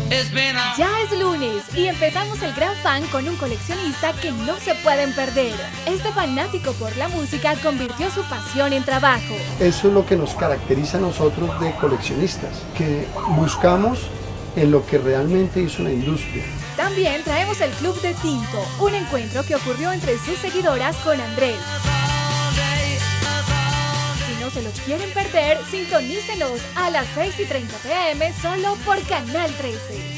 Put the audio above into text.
Ya es lunes y empezamos el Gran Fan con un coleccionista que no se pueden perder. Este fanático por la música convirtió su pasión en trabajo. Eso es lo que nos caracteriza a nosotros de coleccionistas, que buscamos en lo que realmente hizo una industria. También traemos el Club de Tinto, un encuentro que ocurrió entre sus seguidoras con Andrés. Si no se los quieren perder, sintonícelos a las 6:30 p.m. solo por Canal 13.